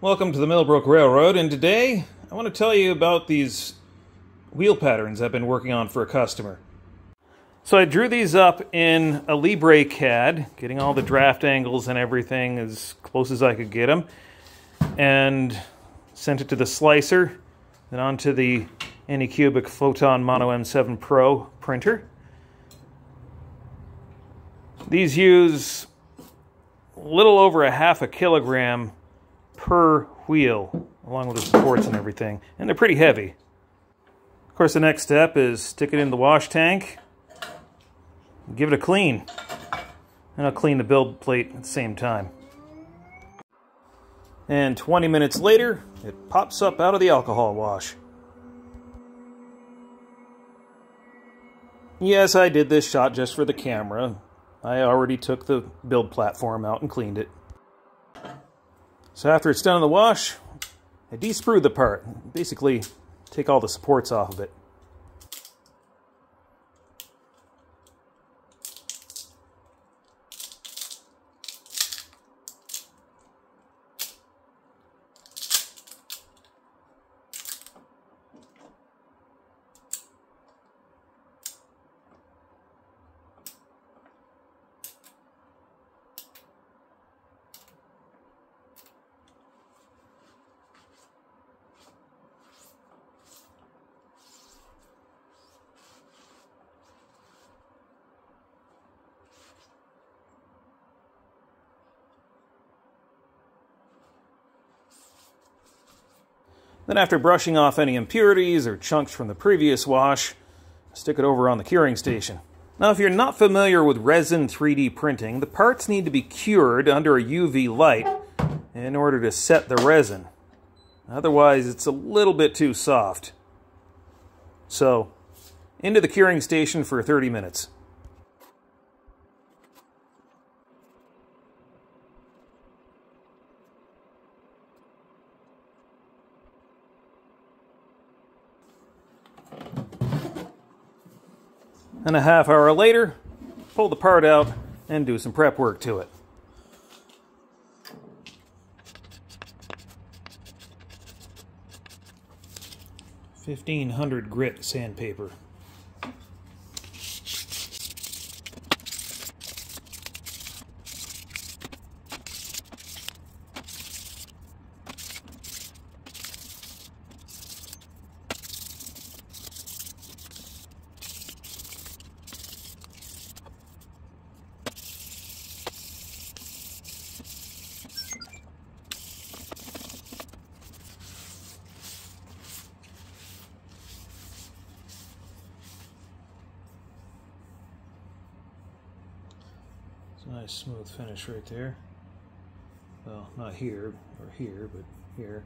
Welcome to the Mill Brook Railroad, and today I want to tell you about these wheel patterns I've been working on for a customer. So I drew these up in Alibre CAD, getting all the draft angles and everything as close as I could get them, and sent it to the slicer, then onto the Anycubic Photon Mono M7 Pro printer. These use a little over a half a kilogram per wheel, along with the supports and everything, and they're pretty heavy. Of course, the next step is stick it in the wash tank, give it a clean, and I'll clean the build plate at the same time. And 20 minutes later, it pops up out of the alcohol wash. Yes, I did this shot just for the camera. I already took the build platform out and cleaned it. So after it's done in the wash, I de-sprue the part. Basically, take all the supports off of it. Then after brushing off any impurities or chunks from the previous wash, stick it over on the curing station. Now if you're not familiar with resin 3D printing, the parts need to be cured under a UV light in order to set the resin. Otherwise it's a little bit too soft. So, into the curing station for 30 minutes. And a half hour later, pull the part out and do some prep work to it. .1500 grit sandpaper. It's a nice smooth finish right there. Well, not here, or here, but here.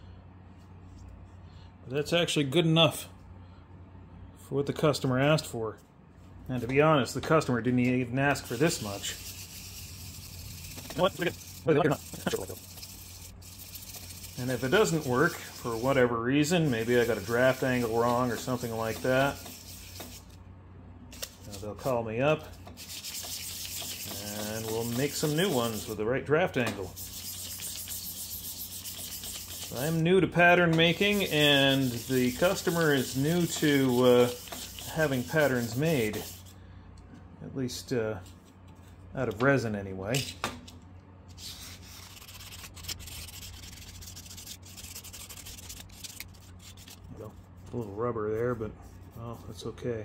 But that's actually good enough for what the customer asked for. And to be honest, the customer didn't even ask for this much. You know what? And if it doesn't work, for whatever reason, maybe I got a draft angle wrong or something like that, they'll call me up and we'll make some new ones with the right draft angle. I'm new to pattern making, and the customer is new to having patterns made, at least out of resin anyway. Well, a little rubber there, but well, that's okay.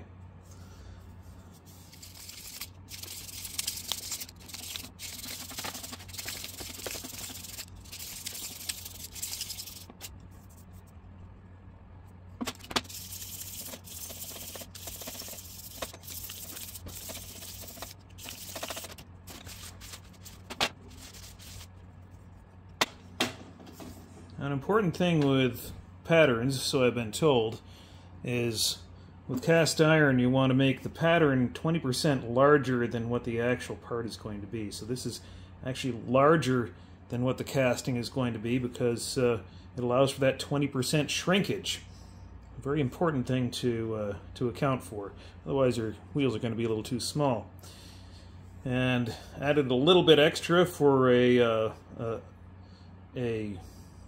An important thing with patterns, so I've been told, is with cast iron you want to make the pattern 20% larger than what the actual part is going to be. So this is actually larger than what the casting is going to be because it allows for that 20% shrinkage. A very important thing to account for. Otherwise your wheels are going to be a little too small. And added a little bit extra for a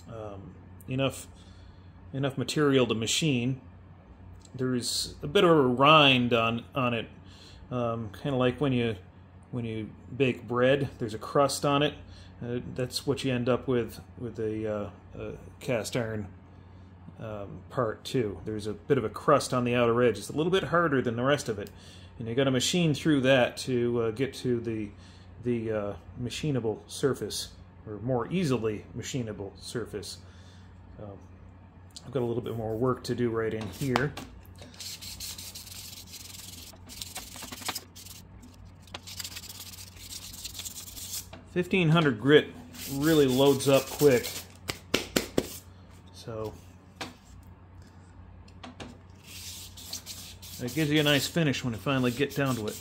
enough material to machine. There's a bit of a rind on it, kind of like when you bake bread. There's a crust on it. That's what you end up with a cast iron part too. There's a bit of a crust on the outer edge. It's a little bit harder than the rest of it, and you got to machine through that to get to the machinable surface, or more easily machinable surface. I've got a little bit more work to do right in here. $1,500 grit really loads up quick, so it gives you a nice finish when you finally get down to it.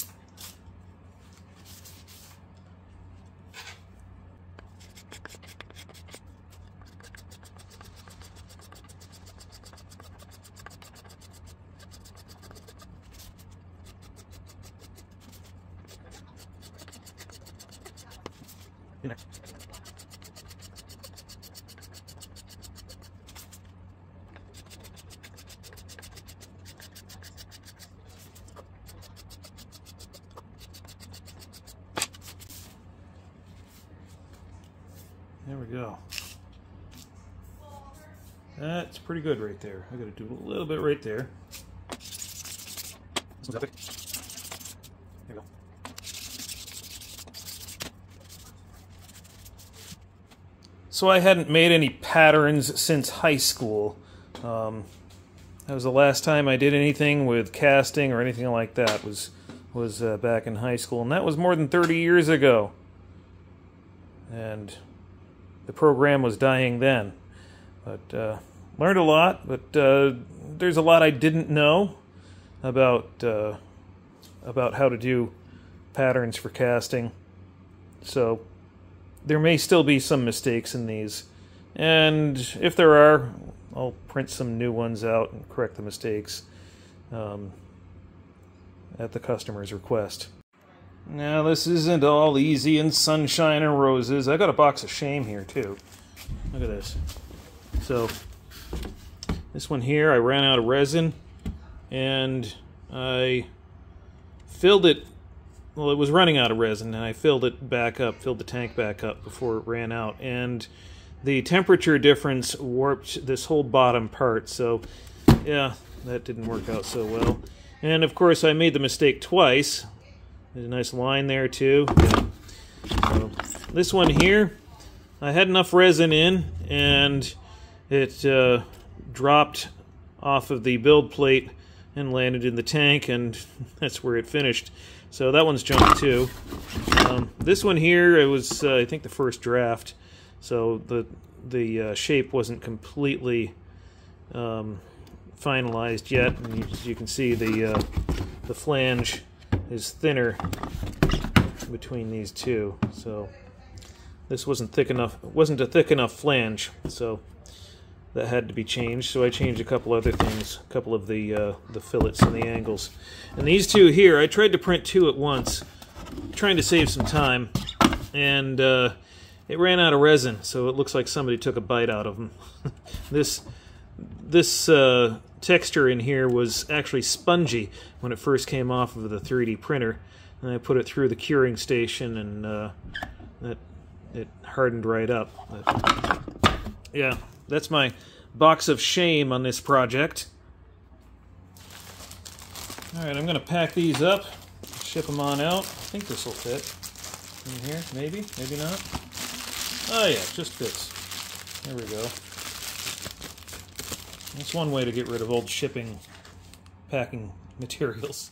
There we go. That's pretty good right there. I got to do a little bit right there. There we go. So I hadn't made any patterns since high school. That was the last time I did anything with casting or anything like that. Was back in high school, and that was more than 30 years ago. And the program was dying then, but learned a lot. But there's a lot I didn't know about how to do patterns for casting. So there may still be some mistakes in these, and if there are, I'll print some new ones out and correct the mistakes at the customer's request. Now, this isn't all easy and sunshine and roses. I got a box of shame here, too. Look at this. So, this one here, I ran out of resin, and I filled it. Well, it was running out of resin, and I filled it back up, filled the tank back up before it ran out. And the temperature difference warped this whole bottom part, so, yeah, that didn't work out so well. And, of course, I made the mistake twice. There's a nice line there too. So this one here, I had enough resin in, and it dropped off of the build plate and landed in the tank, and that's where it finished. So that one's jumped too. This one here, it was I think the first draft, so the shape wasn't completely finalized yet. And you can see the flange is thinner between these two, so this wasn't thick enough. It wasn't a thick enough flange, so that had to be changed. So I changed a couple other things, a couple of the fillets and the angles. And these two here, I tried to print two at once, trying to save some time, and it ran out of resin, so it looks like somebody took a bite out of them. This texture in here was actually spongy when it first came off of the 3D printer, and I put it through the curing station, and it hardened right up. But, yeah, that's my box of shame on this project. Alright, I'm going to pack these up, ship them on out. I think this will fit in here, maybe, maybe not. Oh yeah, it just fits. There we go. That's one way to get rid of old shipping, packing materials.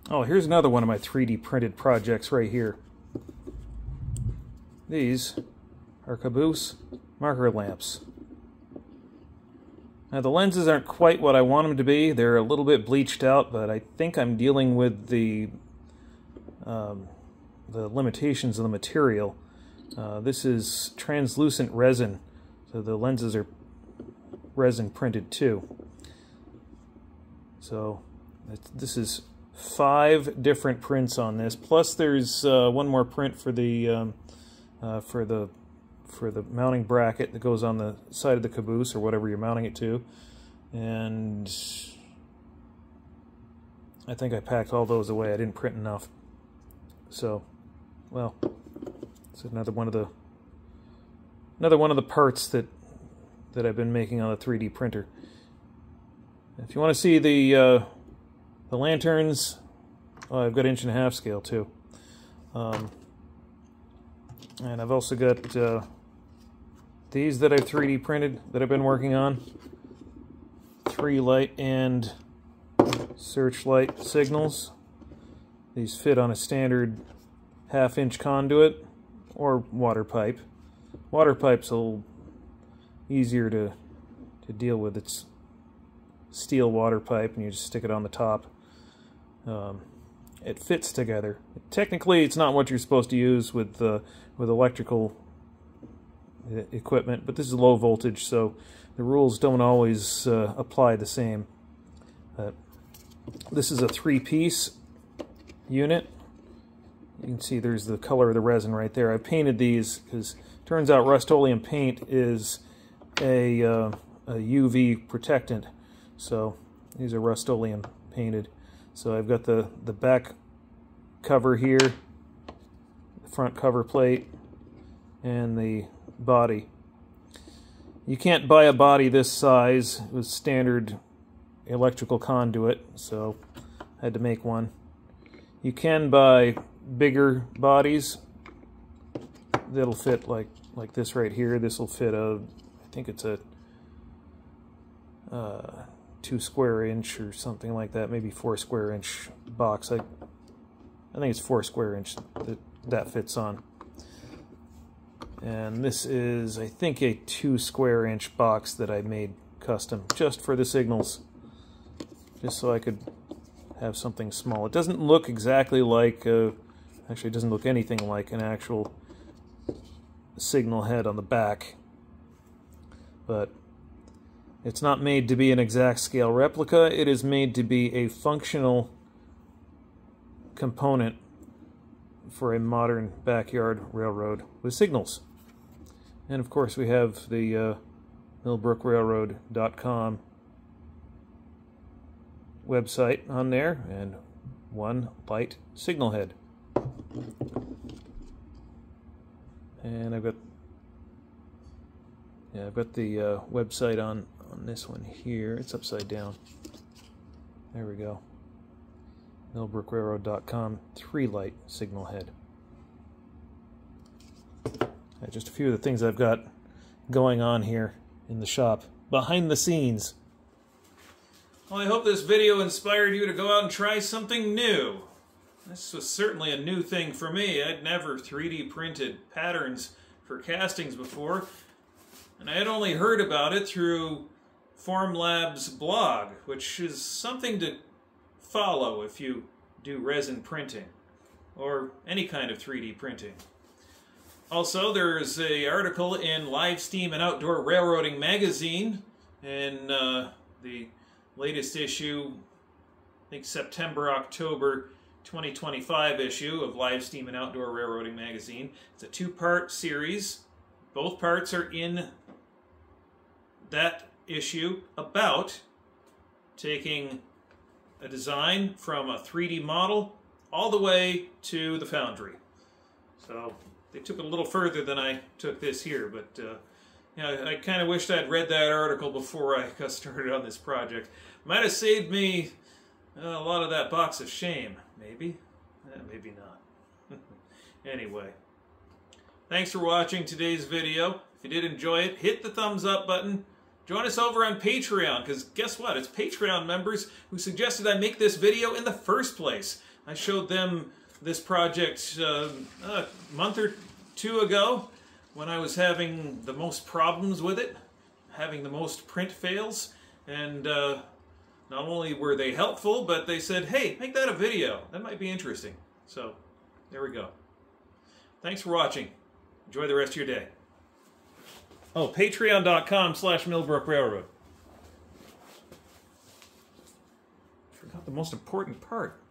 Oh, here's another one of my 3D printed projects right here. These are caboose marker lamps. Now the lenses aren't quite what I want them to be. They're a little bit bleached out, but I think I'm dealing with the limitations of the material. This is translucent resin, so the lenses are resin printed too. So this is 5 different prints on this. Plus, there's one more print for the mounting bracket that goes on the side of the caboose or whatever you're mounting it to. And I think I packed all those away. I didn't print enough. So, well, it's another one of the parts that I've been making on the 3D printer. If you want to see the lanterns, oh, I've got 1.5" scale too. And I've also got these that I've 3D printed that I've been working on. 3 light and searchlight signals. These fit on a standard 1/2" conduit or water pipe. Water pipe's a little easier to deal with. It's steel water pipe and you just stick it on the top. It fits together. Technically, it's not what you're supposed to use with electrical equipment, but this is low voltage, so the rules don't always apply the same. This is a 3-piece unit. You can see there's the color of the resin right there. I painted these because it turns out Rust-Oleum paint is a UV protectant, so these are Rust-Oleum painted. So I've got the back cover here, the front cover plate, and the body. You can't buy a body this size with standard electrical conduit, so I had to make one. You can buy bigger bodies that'll fit like this right here. This will fit I think it's a 2 square inch or something like that, maybe 4 square inch box. I think it's 4 square inch that fits on. And this is, I think, a 2 square inch box that I made custom just for the signals, just so I could have something small. It doesn't look exactly like, actually it doesn't look anything like an actual signal head on the back, but it's not made to be an exact scale replica. It is made to be a functional component for a modern backyard railroad with signals. And of course we have the millbrookrailroad.com website on there, and 1 light signal head. And I've got the website on this one here. It's upside down. There we go. millbrookrailroad.com 3 light signal head. Just a few of the things I've got going on here in the shop behind the scenes. Well, I hope this video inspired you to go out and try something new. This was certainly a new thing for me. I'd never 3D printed patterns for castings before, and I had only heard about it through Formlab's blog, which is something to follow if you do resin printing or any kind of 3D printing. Also, there's an article in Live Steam and Outdoor Railroading magazine in the latest issue, I think September-October 2025 issue of Live Steam and Outdoor Railroading magazine. It's a 2-part series. Both parts are in that issue about taking a design from a 3D model all the way to the foundry. So they took it a little further than I took this here, but you know, I kind of wished I'd read that article before I got started on this project. Might have saved me a lot of that box of shame, maybe. Maybe not. Anyway, thanks for watching today's video. If you did enjoy it, hit the thumbs up button. Join us over on Patreon, because guess what? It's Patreon members who suggested I make this video in the first place. I showed them this project a month or two ago when I was having the most problems with it, having the most print fails, and not only were they helpful, but they said, hey, make that a video. That might be interesting. So, there we go. Thanks for watching. Enjoy the rest of your day. Oh, patreon.com/Mill Brook Railroad. Forgot the most important part.